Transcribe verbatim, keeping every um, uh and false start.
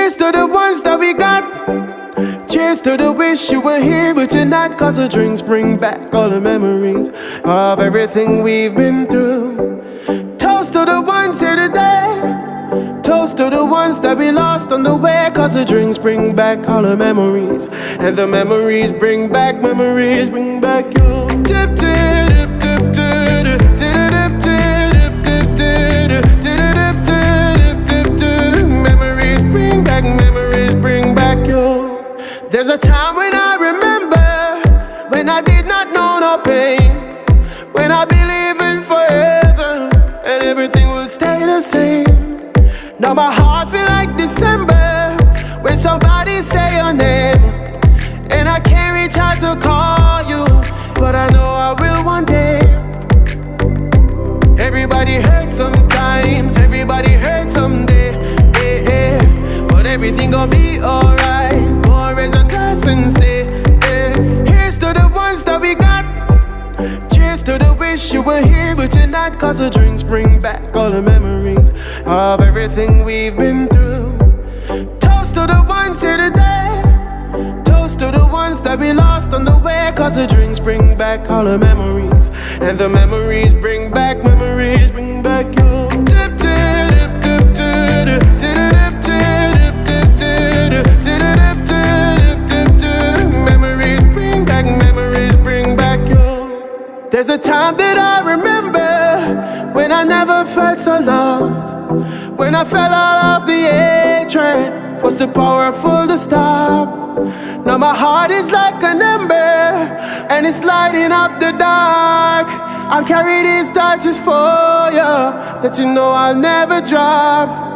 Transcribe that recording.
Here's to the ones that we got. Cheers to the wish you were here but you're not, 'cause the drinks bring back all the memories of everything we've been through. Toast to the ones here today. Toast to the ones that we lost on the way, 'cause the drinks bring back all the memories, and the memories bring back, memories bring back you. Tip, tip, tip, tip, tip, tip, tip, tip, tip, tip, tip. Memories bring back, memories bring back you. There's a time when I remember, when I did not know no pain, when I believed in forever and everything will stay the same. Now my heart feel like December when somebody say your name, and I can't reach out to call you, but I know I will one day. Everybody hurts sometimes, everybody hurts someday, eh, eh. But everything gon' be alright. Or raise a glass and say, eh. Here's to the ones that we got. Cheers to the wish you were here but you're not, 'cause the drinks bring back all the memories of everything we've been through. Toast to the ones here today. Toast to the ones that we lost on the way, 'cause the drinks bring back all the memories, and the memories bring back, memories bring back you. Tip, tip, tip, tip, tip, tip, tip, tip, tip, tip, tip. Memories bring back, memories bring back you. There's a time that I remember when I never felt so lost, when I fell out of the A train, was too powerful to stop. Now my heart is like an ember and it's lighting up the dark. I'll carry these torches for you, that you know I'll never drop.